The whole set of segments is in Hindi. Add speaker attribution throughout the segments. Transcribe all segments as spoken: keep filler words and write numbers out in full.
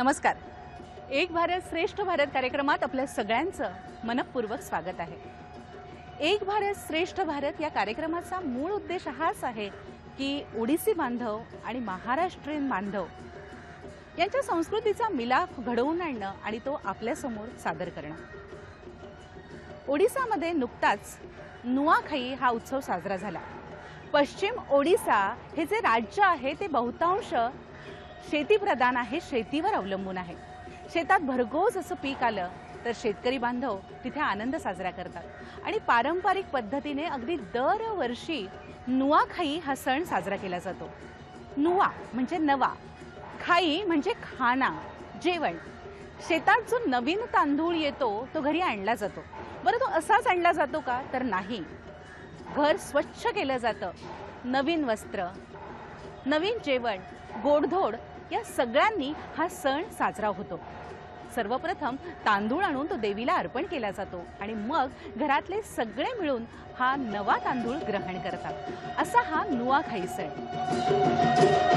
Speaker 1: नमस्कार. एक भारत श्रेष्ठ भारत कार्यक्रमात आपल्या सगळ्यांचं मनपूर्वक स्वागत आहे. एक भारत श्रेष्ठ भारत या कार्यक्रमाचा मूळ उद्देश हाच आहे की ओडिसी बांधव आणि महाराष्ट्रीयन बांधव यांच्या संस्कृतीचा मिलाप घडवून आणणं आणि तो आपल्या समोर सादर करणं. ओडिसामध्ये नुकताच नुआखाई हा उत्सव साजरा झाला. पश्चिम ओडिसा हे जे राज्य आहे ते बहुतांश शेतीप्रधान आहे, शेतीवर अवलंबून आहे. शेतात भरघोस असं पीक आलं तर शेतकरी बांधव तिथे आनंद साजरा करतात आणि पारंपरिक पद्धतीने अगदी दरवर्षी नुआखाई हा सण साजरा केला जातो. नुआ म्हणजे नवा, खाई म्हणजे खाना, जेवण. शेतात जो नवीन तांदूळ येतो तो घरी आणला जातो. बरं, तो असाच आणला जातो का? तर नाही. घर स्वच्छ केलं जातं. नवीन वस्त्र, नवीन जेवण, गोडधोड या सगळ्यांनी हा सण साजरा होतो. सर्वप्रथम तांदूळ आणून तो देवीला अर्पण केला जातो आणि मग घरातले सगळे मिळून हा नवा तांदूळ ग्रहण करतात. असा हा नुआखाई सण.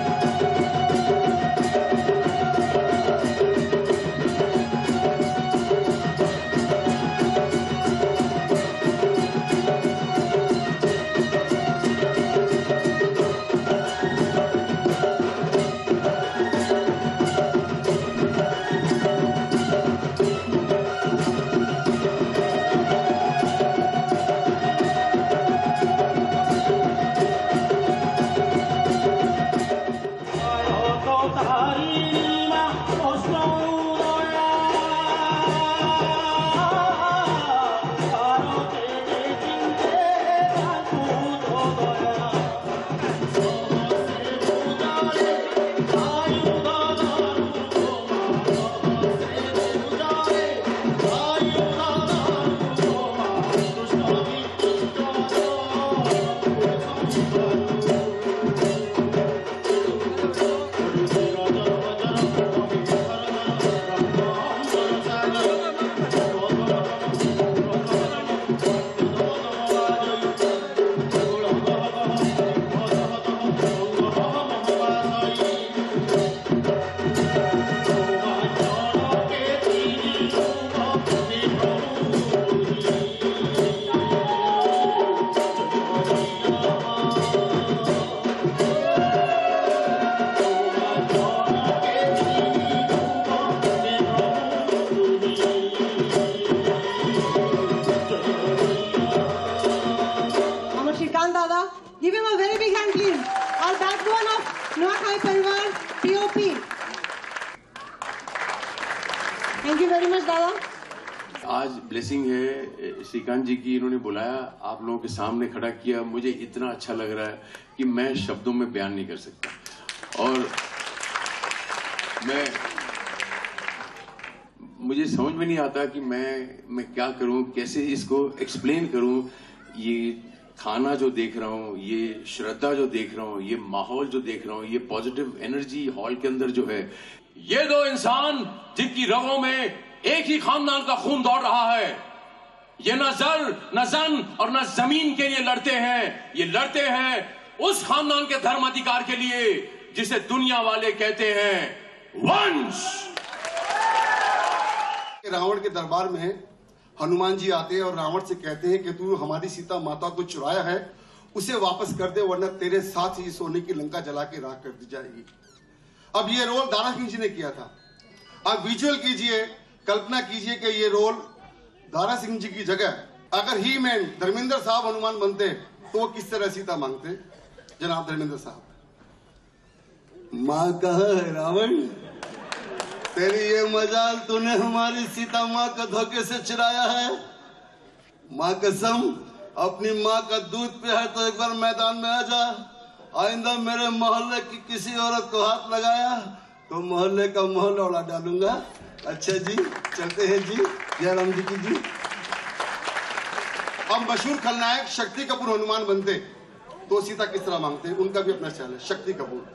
Speaker 2: आज ब्लेसिंग है श्रीकांत जी की, इन्होंने बुलाया, आप लोगों के सामने खड़ा किया. मुझे इतना अच्छा लग रहा है कि मैं शब्दों में बयान नहीं कर सकता. और मैं मुझे समझ में नहीं आता कि मैं मैं क्या करूं, कैसे इसको एक्सप्लेन करूं. ये खाना जो देख रहा हूं, ये श्रद्धा जो देख रहा हूं, ये माहौल जो देख रहा हूं, ये पॉजिटिव एनर्जी हॉल के अंदर जो है, ये दो इंसान जिनकी रगों में एक ही खानदान का खून दौड़ रहा है, ये न जर न जन और न जमीन के लिए लड़ते हैं, ये लड़ते हैं उस खानदान के धर्म अधिकार के लिए जिसे दुनिया वाले कहते हैं वंश.
Speaker 3: रावण के दरबार में हनुमान जी आते हैं और रावण से कहते हैं कि तू हमारी सीता माता को चुराया है, उसे वापस कर दे वरना तेरे साथ ही सोने की लंका जला के राख कर दी जाएगी. अब ये रोल दारा सिंह जी ने किया था. आप विजुअल कीजिए, कल्पना कीजिए कि ये रोल दारा सिंह जी की जगह अगर ही मैन धर्मेंद्र साहब हनुमान बनते तो वो किस तरह सीता मांगते. जनाब धर्मेंद्र साहब. माँ कहा है रावण, तेरी ये मजाल, तूने हमारी सीता माँ का धोखे से चुराया है. माँ कसम, अपनी माँ का दूध पिया है तो एक बार मैदान में आ जा. आइंदा मेरे मोहल्ले की किसी औरत को हाथ लगाया तो मोहल्ले का मोहल्ला उड़ा डालूंगा. अच्छा जी, चलते हैं जी. जयराम जी की जी. अब मशहूर खलनायक शक्ति कपूर हनुमान बनते तो सीता किस तरह मांगते, उनका भी अपना स्टाइल है. शक्ति कपूर.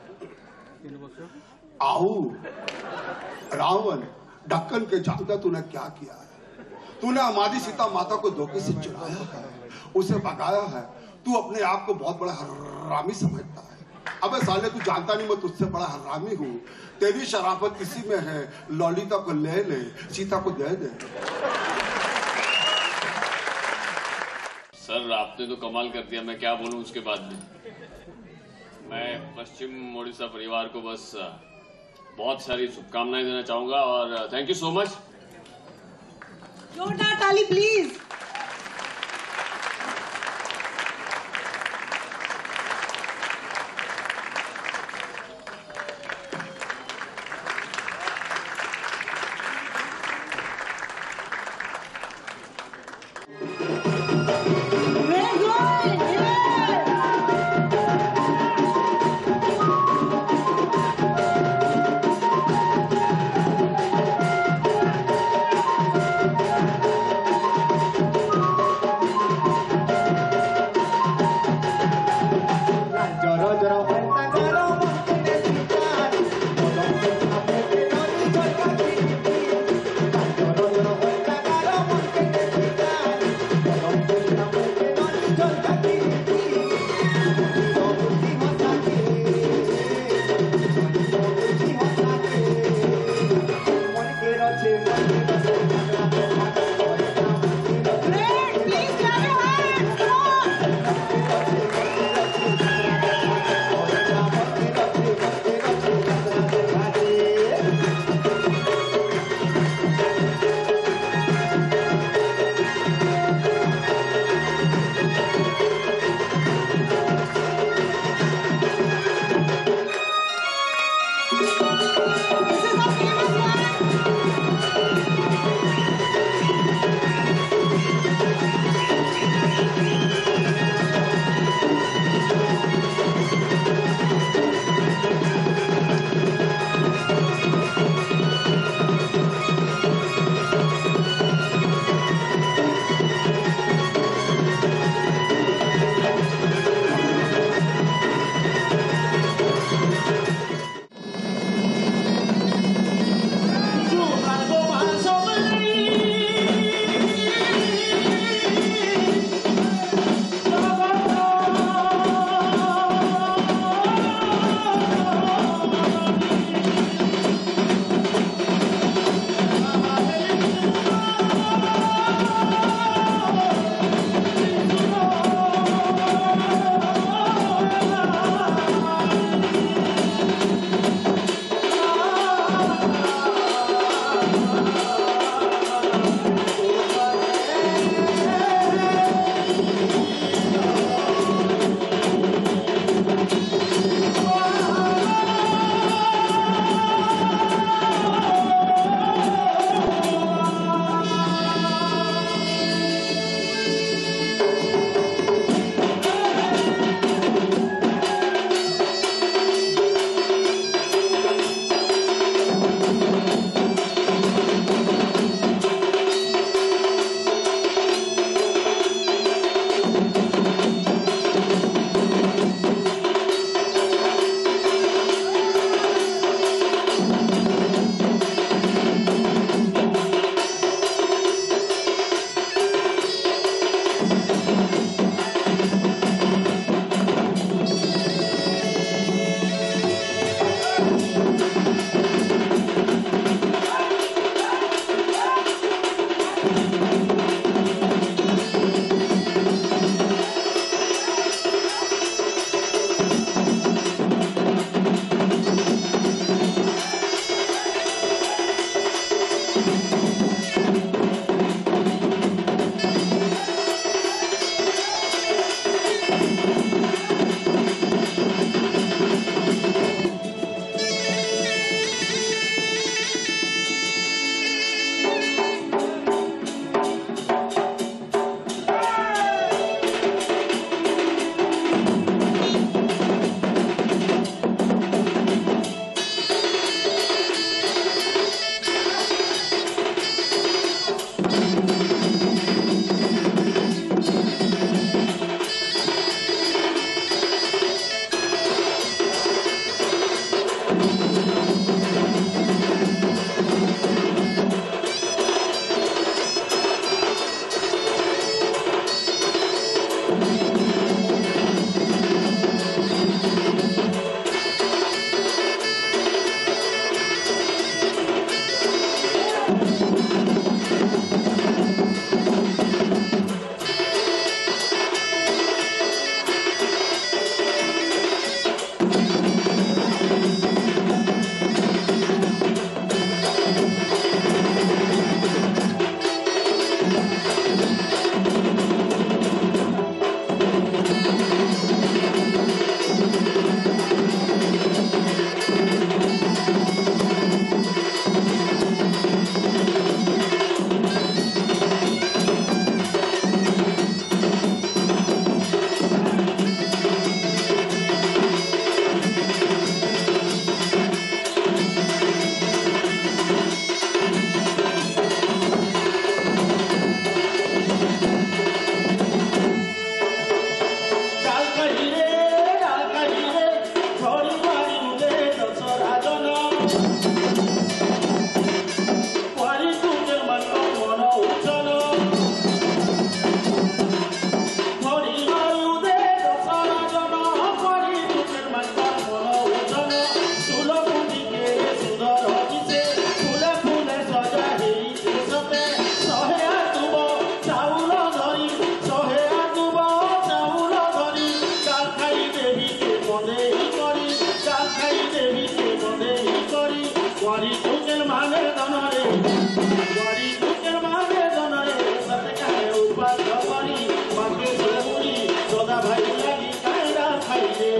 Speaker 3: आओ रावण, ढक्कन के जादू तूने क्या किया है? तूने हमारी सीता माता को धोखे से चुराया है, उसे भगाया है. तू अपने आप को बहुत बड़ा हरामी समझता है. अबे साले तू जानता नहीं मैं तुझसे बड़ा हरामी हूँ। तेरी शराफत इसी में है, ललिता को ले ले, सीता को दे दे।
Speaker 4: सर आपने तो कमाल कर दिया, मैं क्या बोलूं उसके बाद में। मैं पश्चिम ओडिशा परिवार को बस बहुत सारी शुभकामनाएं देना चाहूंगा और थैंक यू सो मच।
Speaker 5: जोरदार ताली please. Wari tukel mane donare, wari tukel mane donare, satkae upar kapari, pake sumuri, soda bhai lagi kaira khaile.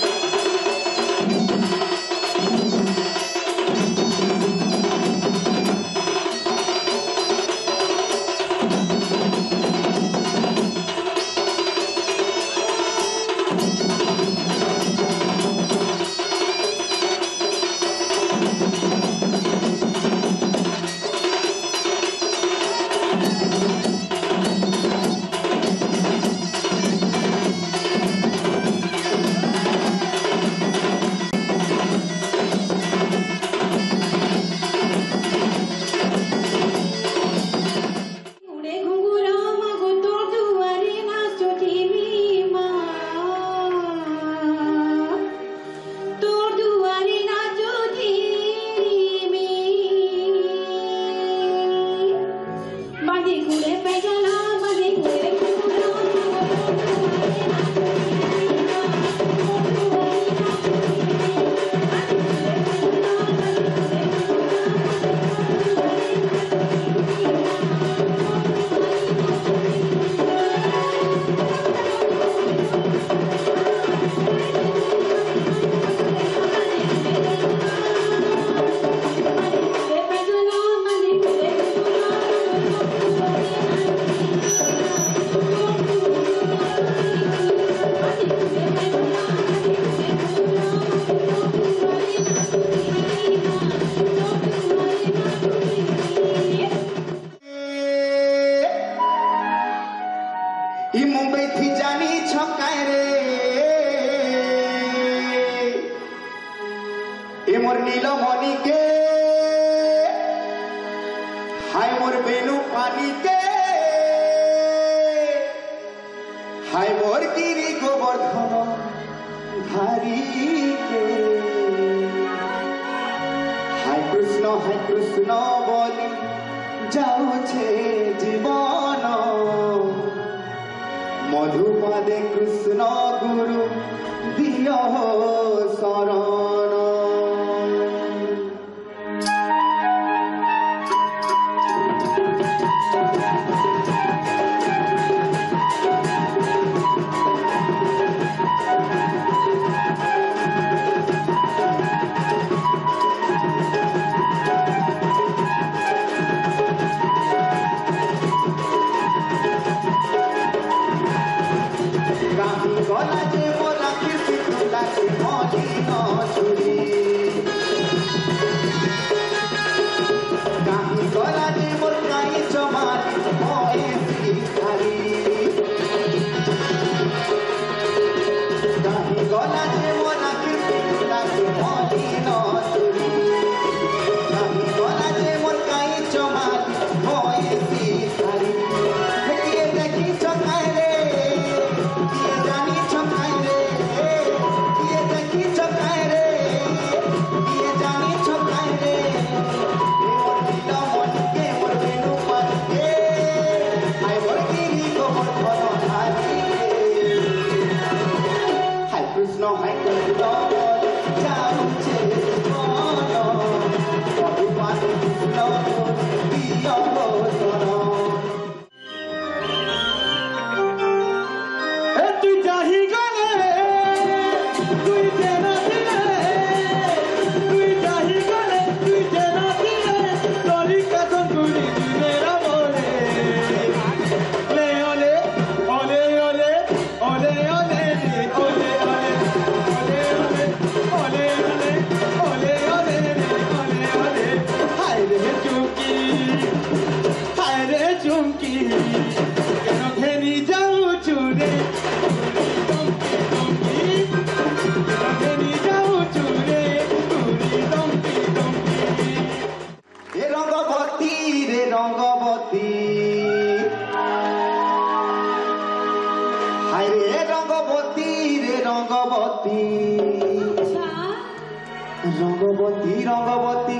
Speaker 6: Rangabati Rangabati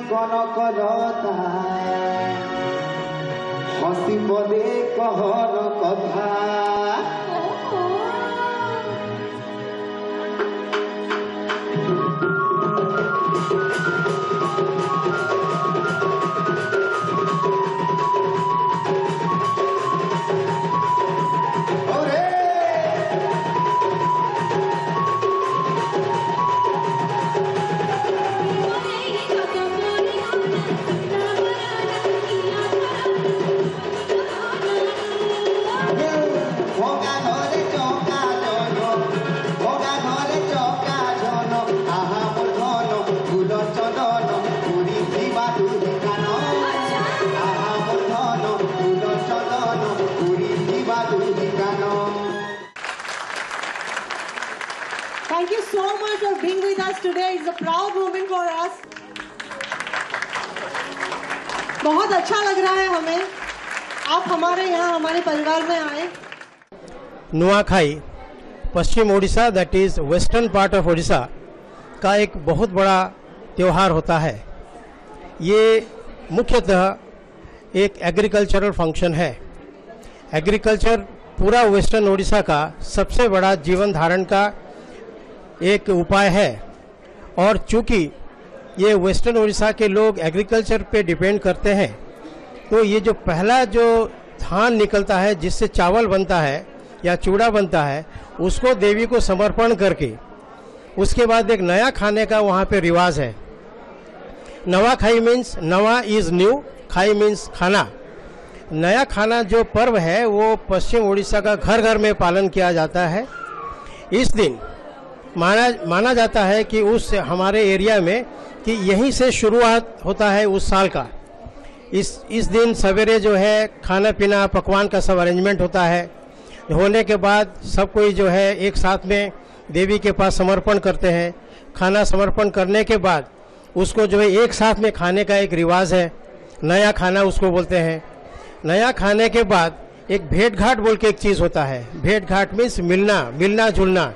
Speaker 6: कनकलता हसी पदे कहर कथा
Speaker 7: being with us today. It's a proud moment for us. बहुत अच्छा लग रहा है हमें, आप हमारे यहाँ हमारे परिवार में आए।
Speaker 8: नुआखाई पश्चिम Odisha, that is western part of Odisha का एक बहुत बड़ा त्यौहार होता है। ये मुख्यतः एक एग्रीकल्चरल फंक्शन है। एग्रीकल्चर पूरा वेस्टर्न ओडिशा का सबसे बड़ा जीवन धारण का एक उपाय है, और चूंकि ये वेस्टर्न ओडिशा के लोग एग्रीकल्चर पे डिपेंड करते हैं, तो ये जो पहला जो धान निकलता है जिससे चावल बनता है या चूड़ा बनता है, उसको देवी को समर्पण करके उसके बाद एक नया खाने का वहाँ पे रिवाज है। नवा खाई मीन्स नवा इज न्यू, खाई मीन्स खाना। नया खाना जो पर्व है वो पश्चिम ओडिशा का घर घर में पालन किया जाता है। इस दिन माना माना जाता है कि उस हमारे एरिया में कि यहीं से शुरुआत होता है उस साल का। इस इस दिन सवेरे जो है खाना पीना पकवान का सब अरेंजमेंट होता है। होने के बाद सब कोई जो है एक साथ में देवी के पास समर्पण करते हैं। खाना समर्पण करने के बाद उसको जो है एक साथ में खाने का एक रिवाज है, नया खाना उसको बोलते हैं। नया खाने के बाद एक भेंट घाट बोल के एक चीज़ होता है। भेंट घाट मीन्स मिलना मिलना जुलना,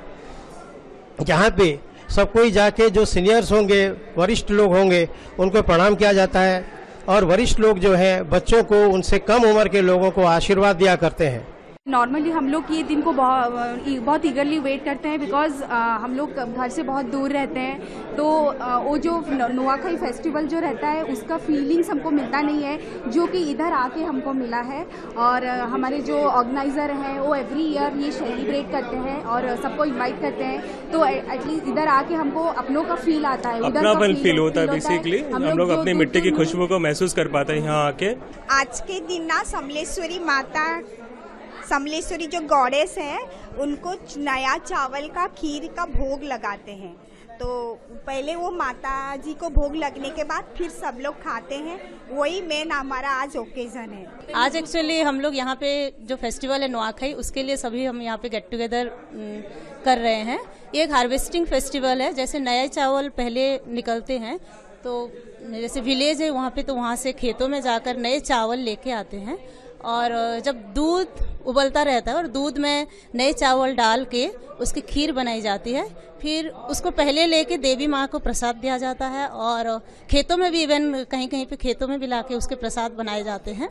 Speaker 8: जहाँ पे सब कोई जाके जो सीनियर्स होंगे, वरिष्ठ लोग होंगे, उनको प्रणाम किया जाता है, और वरिष्ठ लोग जो है बच्चों को, उनसे कम उम्र के लोगों को आशीर्वाद दिया करते हैं।
Speaker 9: नॉर्मली हम लोग ये दिन को बहुत बहुत ईगरली वेट करते हैं, बिकॉज हम लोग घर से बहुत दूर रहते हैं, तो uh, वो जो नुआखाई फेस्टिवल जो रहता है उसका फीलिंग्स हमको मिलता नहीं है, जो कि इधर आके हमको मिला है। और uh, हमारे जो ऑर्गेनाइजर हैं वो एवरी ईयर ये सेलिब्रेट करते हैं और सबको इनवाइट करते हैं, तो एटलीस्ट इधर आके हमको अपनों का फील आता है,
Speaker 10: अपनापन फील होता है। बेसिकली हम लोग अपनी मिट्टी की खुशबू को महसूस कर पाते हैं यहाँ आके।
Speaker 11: आज के दिन ना समलेश्वरी माता, समलेश्वरी जो गॉडेस है, उनको नया चावल का खीर का भोग लगाते हैं। तो पहले वो माता जी को भोग लगने के बाद फिर सब लोग खाते हैं। वही मेन हमारा आज ओकेजन है।
Speaker 12: आज एक्चुअली हम लोग यहाँ पे जो फेस्टिवल है नुआखाई, उसके लिए सभी हम यहाँ पे गेट टुगेदर कर रहे हैं। ये एक हार्वेस्टिंग फेस्टिवल है। जैसे नए चावल पहले निकलते हैं, तो जैसे विलेज है वहाँ पे, तो वहाँ से खेतों में जाकर नए चावल लेके आते हैं, और जब दूध उबलता रहता है और दूध में नए चावल डाल के उसकी खीर बनाई जाती है, फिर उसको पहले लेके देवी माँ को प्रसाद दिया जाता है, और खेतों में भी, इवन कहीं कहीं पे खेतों में भी लाके उसके प्रसाद बनाए जाते हैं।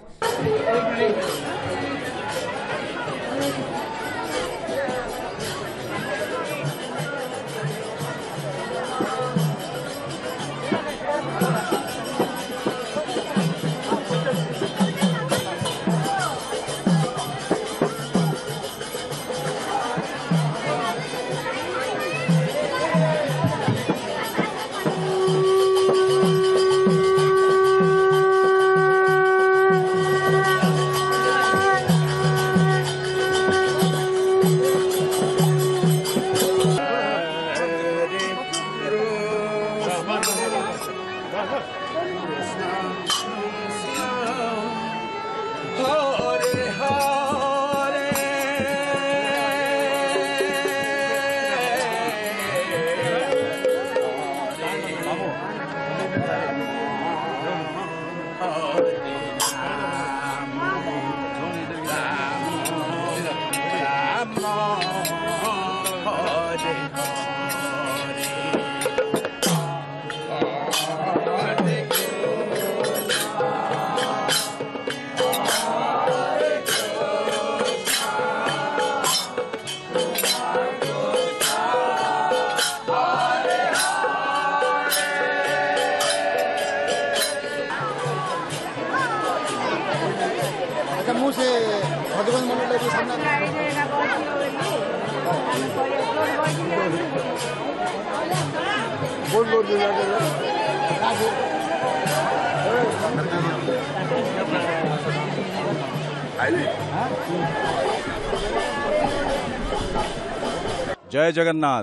Speaker 13: जय जगन्नाथ।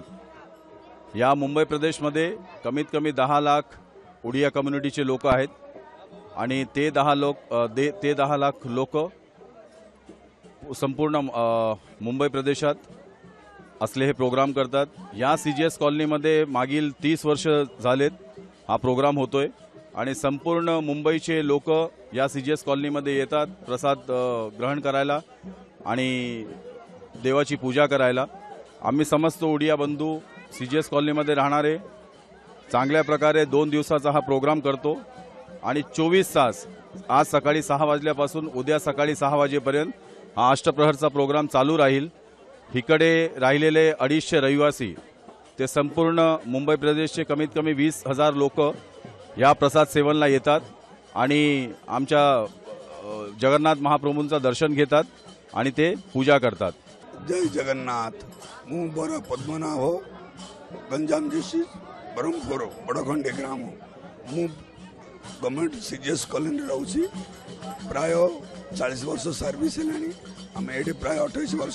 Speaker 13: या मुंबई प्रदेशमध्ये कमीत कमी दहा लाख उडिया कम्युनिटीचे लोक आहेत, आणि ते दहा लोक दे ते दहा लाख लोक संपूर्ण मुंबई प्रदेशात असले हे प्रोग्राम करतात. या सी जी एस कॉलनीमध्ये मागील तीस वर्ष झालेत हा प्रोग्राम होतोय आणि संपूर्ण मुंबईचे लोक या सी जी एस कॉलनीमध्ये येतात प्रसाद ग्रहण करायला आणि देवाची पूजा करायला. आम्ही समस्त ओडिया बंधू सी जी एस कॉलनीमध्ये राहणारे चांगल्या प्रकारे दोन दिवसाचा हा प्रोग्राम करतो आणि चोवीस तास आज सकाळी सहा वाजल्यापासून उद्या सकाळी सहा वाजेपर्यंत हा अष्टप्रहरचा प्रोग्राम चालू राहील. इकडे राहिलेले अडीचशे रहिवासी ते संपूर्ण मुंबई प्रदेशचे कमीत कमी वीस हजार लोक या प्रसाद सेवनला येतात आणि आमच्या जगन्नाथ महाप्रभूंचं दर्शन घेतात आणि ते पूजा करतात.
Speaker 14: जय जगन्नाथ. मु बर पद्मनाभ हो गंजाम डिस्ट्रिक्ट ब्रह्मपुर बड़खंडे ग्राम मु गवर्नमेंट सीजीएस कॉलोनी रोची प्राय चालीस वर्ष सर्विस है. आम ये प्राय अठाईस वर्ष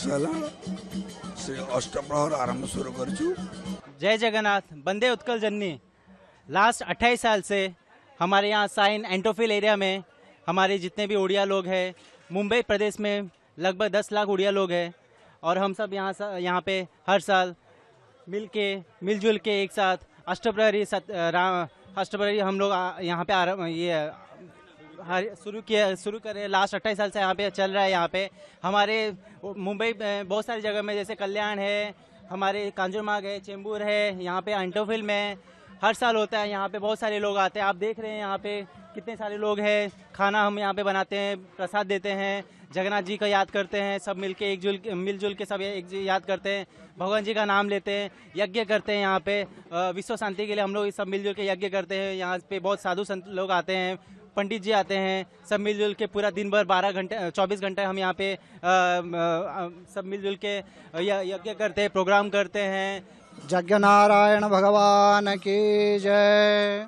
Speaker 14: है अष्टप्रहर आरंभ शुरू कर.
Speaker 15: जय जगन्नाथ. बंदे उत्कल जननी. लास्ट अट्ठाईस साल से हमारे यहाँ साइन एंटोफिल एरिया में हमारे जितने भी उड़िया लोग हैं, मुंबई प्रदेश में लगभग दस लाख उड़िया लोग हैं और हम सब यहाँ यहाँ पे हर साल मिल के मिलजुल के एक साथ अष्टप्रहरी अष्टप्रहरी हम लोग यहाँ पे आरंभ ये शुरू किया शुरू करे. लास्ट अट्ठाईस साल से यहाँ पे चल रहा है. यहाँ पे हमारे मुंबई बहुत सारी जगह में जैसे कल्याण है, हमारे कांजूरमार्ग है, चेंबूर है, यहाँ पे एंटोफिल में हर साल होता है. यहाँ पे बहुत सारे लोग आते हैं. आप देख रहे हैं यहाँ पे कितने सारे लोग हैं. खाना हम यहाँ पे बनाते हैं, प्रसाद देते हैं, जगन्नाथ जी का याद करते हैं, सब मिलके एकजुल मिलजुल के सब एक याद करते हैं, भगवान जी का नाम लेते हैं, यज्ञ करते हैं. यहाँ पे विश्व शांति के लिए हम लोग सब मिलजुल के यज्ञ करते हैं. यहाँ पे बहुत साधु संत लोग आते हैं, पंडित जी आते हैं, सब मिलजुल के पूरा दिन भर बारह घंटे चौबीस घंटे हम यहाँ पे आ, आ, सब मिलजुल के यज्ञ करते हैं, प्रोग्राम करते हैं.
Speaker 16: जगन्नारायण भगवान की जय.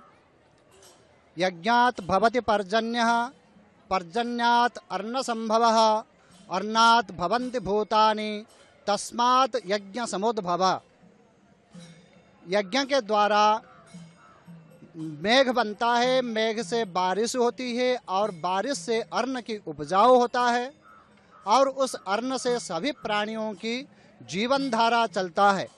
Speaker 16: यज्ञात भवति पर्जन्यः, पर्जन्यात अन्न संभवः, अन्नात भवन्ति भूतानि, तस्मात् यज्ञ समुद्भव. यज्ञ के द्वारा मेघ बनता है, मेघ से बारिश होती है और बारिश से अन्न की उपजाऊ होता है और उस अन्न से सभी प्राणियों की जीवन धारा चलता है.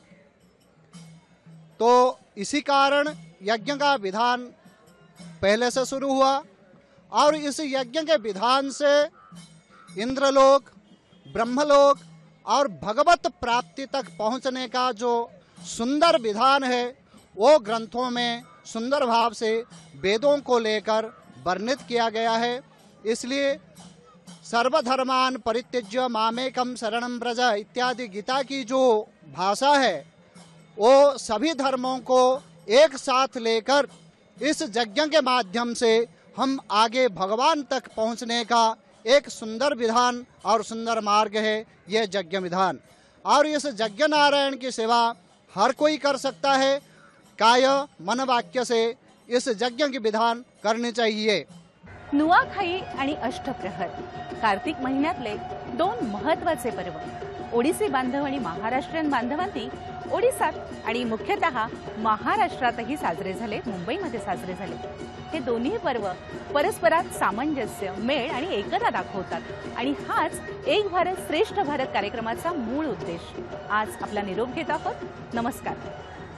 Speaker 16: तो इसी कारण यज्ञ का विधान पहले से शुरू हुआ और इस यज्ञ के विधान से इंद्रलोक, ब्रह्मलोक और भगवत प्राप्ति तक पहुंचने का जो सुंदर विधान है वो ग्रंथों में सुंदर भाव से वेदों को लेकर वर्णित किया गया है. इसलिए सर्वधर्मान परित्यज्य मामेकम शरणं व्रज इत्यादि गीता की जो भाषा है वो सभी धर्मों को एक साथ लेकर इस यज्ञ के माध्यम से हम आगे भगवान तक पहुंचने का एक सुंदर विधान और सुंदर मार्ग है यह यज्ञ विधान. और इस यज्ञ नारायण की सेवा हर कोई कर सकता है. काय मन वाक्य से इस यज्ञ की विधान करनी चाहिए.
Speaker 1: नुआखाई आणि अष्टप्रहर कार्तिक महिन्यातले दोन महत्त्वाचे पर्व ओडिसी बांधव आणि महाराष्ट्रीयन बांधवांनी ओडिसात आणि मुख्यतः महाराष्ट्रातही साजरे झाले, मुंबईमध्ये साजरे झाले. हे दोन्ही पर्व परस्परात सामंजस्य, मेळ आणि एकता दाखवतात आणि हाच एक भारत श्रेष्ठ भारत कार्यक्रमाचा मूळ उद्देश. आज आपला निरोप घेत आहोत. नमस्कार.